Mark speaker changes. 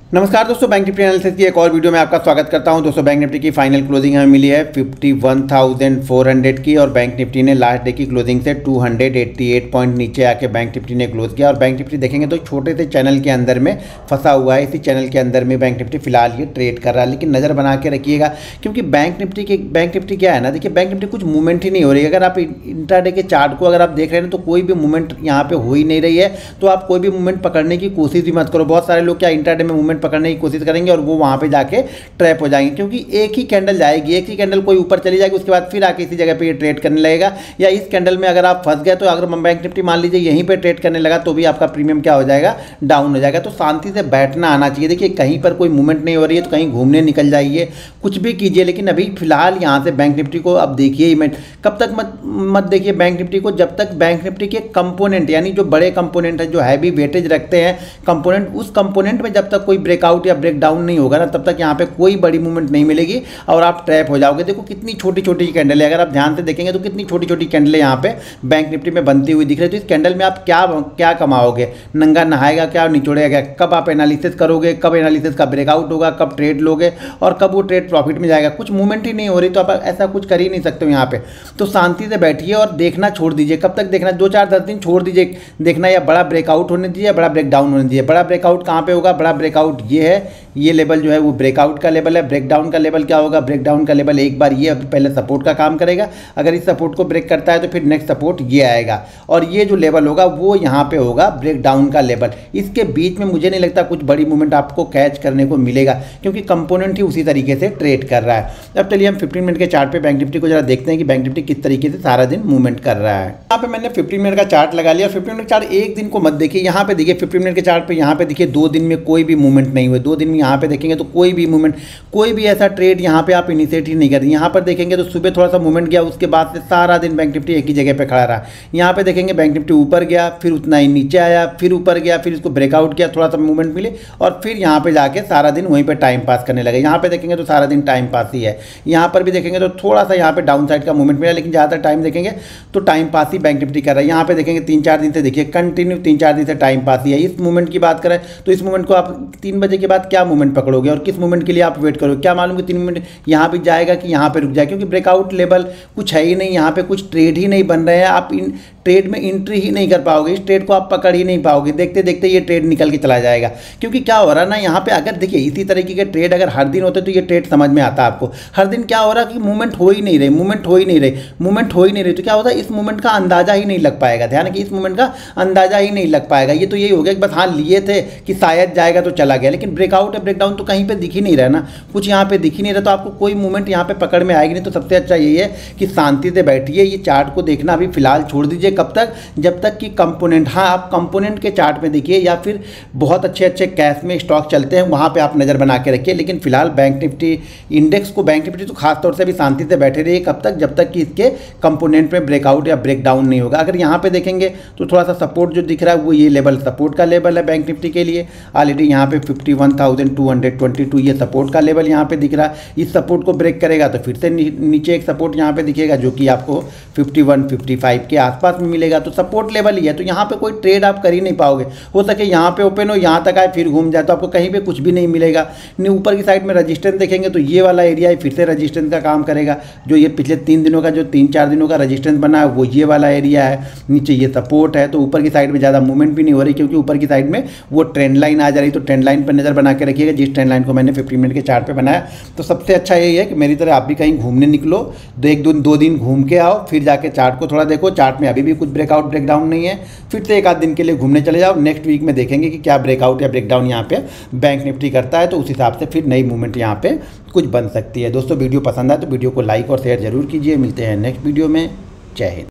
Speaker 1: नमस्कार दोस्तों, Bank Nifty analysis की एक और वीडियो में आपका स्वागत करता हूं। दोस्तों बैंक निफ्टी की फाइनल क्लोजिंग हमें मिली है 51,400 की और बैंक निफ्टी ने लास्ट डे की क्लोजिंग से 288 पॉइंट नीचे आके बैंक निफ्टी ने क्लोज किया। और बैंक निफ्टी देखेंगे तो छोटे से चैनल के अंदर में फंसा हुआ है। इसी चैनल के अंदर में बैंक निफ्टी फिलहाल ये ट्रेड कर रहा है, लेकिन नज़र बना के रखिएगा क्योंकि बैंक निफ्टी क्या है ना, देखिए बैंक निफ्टी कुछ मूवमेंट ही नहीं हो रही है। अगर आप इंट्राडे के चार्ट को अगर आप देख रहे हैं तो कोई भी मूवमेंट यहाँ पे हो ही नहीं रही है, तो आप कोई भी मूवमेंट पकड़ने की कोशिश भी मत करो। बहुत सारे लोग क्या इंट्राडे में मूवमेंट पकड़ने की कोशिश करेंगे और वो वहां पे जाके ट्रैप हो जाएंगे, क्योंकि एक ही कैंडल जाएगी, एक ही कैंडल कोई ऊपर चली जाएगी, उसके बाद फिर आके इसी जगह पे ये ट्रेड करने लगेगा। या इस कैंडल में अगर आप फंस गए तो अगर बैंक निफ्टी मान लीजिए यहीं पे ट्रेड करने लगा तो भी आपका प्रीमियम क्या हो जाएगा, डाउन हो जाएगा। तो शांति से बैठना आना चाहिए। देखिए कहीं पर कोई मूवमेंट नहीं हो रही है तो कहीं घूमने निकल जाइए, कुछ भी कीजिए, लेकिन अभी फिलहाल यहाँ से बैंक निफ्टी को अब देखिए ही कब तक मत देखिए बैंक निफ्टी को, जब तक बैंक निफ्टी के कंपोनेंट यानी जो बड़े कंपोनेंट है, जो हैवी वेटेज रखते हैं कंपोनेंट, उस कंपोनेंट में जब तक कोई ब्रेकआउट या ब्रेक डाउन नहीं होगा ना, तब तक यहाँ पे कोई बड़ी मूवमेंट नहीं मिलेगी और आप ट्रैप हो जाओगे। देखो कितनी छोटी छोटी कैंडल है, अगर आप ध्यान से देखेंगे तो कितनी छोटी छोटी कैंडल यहाँ पे बैंक निफ्टी में बनती हुई दिख रही है। तो इस कैंडल में आप क्या कमाओगे, नंगा नहाएगा क्या, निचोड़ेगा क्या, कब आप एनालिसिस करोगे, कब एनालिसिस का ब्रेकआउट होगा, कब ट्रेड लोगे और कब वो ट्रेड प्रॉफिट में जाएगा। कुछ मूवमेंट ही नहीं हो रही तो आप ऐसा कुछ कर ही नहीं सकते हो यहाँ पे। तो शांति से बैठिए और देखना छोड़ दीजिए। कब तक देखना, 2-4-10 दिन छोड़ दीजिए देखना, या बड़ा ब्रेकआउट होने दीजिए, बड़ा ब्रेक डाउन होने दीजिए। बड़ा ब्रेकआउट कहाँ पे होगा, बड़ा ब्रेकआउट ये है, ये लेवल जो है वो ब्रेकआउट का लेवल है। ब्रेकडाउन का लेवल क्या होगा, ब्रेकडाउन का लेवल एक बार ये पहले सपोर्ट का काम करेगा, अगर इस सपोर्ट को ब्रेक करता है तो फिर नेक्स्ट सपोर्ट ये आएगा और ये जो लेवल होगा वो यहाँ पे होगा ब्रेकडाउन का लेवल। इसके बीच में मुझे नहीं लगता कुछ बड़ी मूवमेंट आपको कैच करने को मिलेगा, क्योंकि कंपोनेंट ही उसी तरीके से ट्रेड कर रहा है। अब चलिए हम 15 मिनट के चार्ट पे बैंक निफ्टी को जरा देखते हैं कि बैंक निफ्टी किस तरीके से सारा दिन मूवमेंट कर रहा है। यहाँ पे मैंने 15 मिनट का चार्ट लगा लिया। 15 मिनट चार्ट एक दिन को मत देखिए, यहाँ पे देखिए 15 मिनट के चार्ट पे, यहाँ पे देखिए 2 दिन में कोई भी मूवमेंट नहीं हुए। 2 दिन में यहाँ पे देखेंगे तो कोई भी मूवमेंट, कोई भी ऐसा ट्रेड यहाँ पे आप इनिशिएट ही नहीं कर रहे। यहाँ पर देखेंगे तो सुबह थोड़ा सा मूवमेंट गया, उसके बाद से सारा दिन बैंक निफ्टी एक ही जगह पे खड़ा रहा। यहाँ पे देखेंगे बैंक निफ्टी ऊपर गया, फिर उतना ही नीचे आया, फिर ऊपर गया, फिर इसको ब्रेकआउट किया, थोड़ा सा मूवमेंट मिले और फिर यहाँ पे जाके सारा दिन वहीं पे टाइम पास करने लगे। यहाँ पे देखेंगे तो सारा दिन टाइम पास ही है। यहाँ पर भी देखेंगे तो थोड़ा सा यहाँ पे डाउन साइड का मूवमेंट मिला, लेकिन ज़्यादातर टाइम देखेंगे तो टाइम पास ही बैंक निफ्टी कर रहा है। यहाँ पे देखेंगे 3-4 दिन से देखिए कंटिन्यू 3-4 दिन से टाइम पास ही है। इस मूवमेंट की बात करें तो इस मूवमेंट को आप 3 बजे के बाद क्या मूवमेंट पकड़ोगे और किस मूवमेंट के लिए आप वेट करोगे, क्या मालूम कि 3 मिनट यहाँ पे जाएगा कि यहाँ पे रुक जाए, क्योंकि ब्रेकआउट लेवल कुछ है ही नहीं, यहाँ पे कुछ ट्रेड ही नहीं बन रहे हैं। आप इन ट्रेड में एंट्री ही नहीं कर पाओगे, इस ट्रेड को आप पकड़ ही नहीं पाओगे। देखते देखते ये ट्रेड निकल के चला जाएगा, क्योंकि क्या हो रहा है ना यहाँ पे, अगर देखिए इसी तरीके के ट्रेड अगर हर दिन होते तो ये ट्रेड समझ में आता आपको। हर दिन क्या हो रहा है कि मूवमेंट हो ही नहीं रही, मूवमेंट हो ही नहीं रही, तो क्या होता है, इस मूवमेंट का अंदाजा ही नहीं लग पाएगा। ध्यान रखिए, इस मूवमेंट का अंदाजा ही नहीं लग पाएगा। ये तो यही हो गया कि बस हाँ लिए थे कि शायद जाएगा तो चला गया, लेकिन ब्रेकआउट है ब्रेकडाउन तो कहीं पे दिख ही नहीं रहा ना, कुछ यहाँ पे दिख ही नहीं रहा, तो आपको कोई मूवमेंट यहाँ पे पकड़ में आएगी नहीं। तो सबसे अच्छा यही है कि शांति से बैठिए, ये चार्ट को देखना अभी फिलहाल छोड़ दीजिए। कब तक, जब तक कि कंपोनेंट, हाँ आप कंपोनेंट के चार्ट में देखिए या फिर बहुत अच्छे कैश में स्टॉक चलते हैं वहाँ पे आप नज़र बना के रखिए। लेकिन फिलहाल बैंक निफ्टी इंडेक्स को, बैंक निफ्टी तो खासतौर से भी शांति से बैठे रहिए। कब तक, जब तक कि इसके कंपोनेंट में ब्रेकआउट या ब्रेक डाउन नहीं होगा। अगर यहाँ पे देखेंगे तो थोड़ा सा सपोर्ट जो दिख रहा है वो ये लेवल सपोर्ट का लेवल है बैंक निफ्टी के लिए। ऑलरेडी यहाँ पे 51,222 ये सपोर्ट का लेवल यहाँ पे दिख रहा है। इस सपोर्ट को ब्रेक करेगा तो फिर से नीचे एक सपोर्ट यहाँ पे दिखेगा जो कि आपको 51-55 के आसपास में मिलेगा। तो सपोर्ट लेवल ही है, तो यहाँ पे कोई ट्रेड आप कर ही नहीं पाओगे। हो सके यहाँ पे ओपन हो, यहाँ तक आए, फिर घूम जाए, तो आपको कहीं पे कुछ भी नहीं मिलेगा। ऊपर की साइड में रजिस्टेंस देखेंगे तो ये वाला एरिया फिर से रजिस्टेंस का काम करेगा। जो ये पिछले 3 दिनों का, जो 3-4 दिनों का रजिस्टेंस बना है वो ये वाला एरिया है। नीचे ये सपोर्ट है, तो ऊपर की साइड में ज़्यादा मूवमेंट भी नहीं हो रही, क्योंकि ऊपर की साइड में वो ट्रेंड लाइन आ जा रही। तो ट्रेंड लाइन पर नज़र बना के रखिएगा, जिस ट्रेंड लाइन को मैंने 15 मिनट के चार्ट पे बनाया। तो सबसे अच्छा यही है कि मेरी तरह आप भी कहीं घूमने निकलो, 1-2 दिन घूम के आओ, फिर जाके चार्ट को थोड़ा देखो। चार्ट में अभी भी कुछ ब्रेकआउट ब्रेकडाउन नहीं है, फिर से 1-आध दिन के लिए घूमने चले जाओ। नेक्स्ट वीक में देखेंगे कि क्या ब्रेकआउट या ब्रेकडाउन यहाँ पे बैंक निफ्टी करता है, तो उस हिसाब से फिर नई मूवमेंट यहाँ पे कुछ बन सकती है। दोस्तों वीडियो पसंद आए तो वीडियो को लाइक और शेयर जरूर कीजिए। मिलते हैं नेक्स्ट वीडियो में। जय हिंद।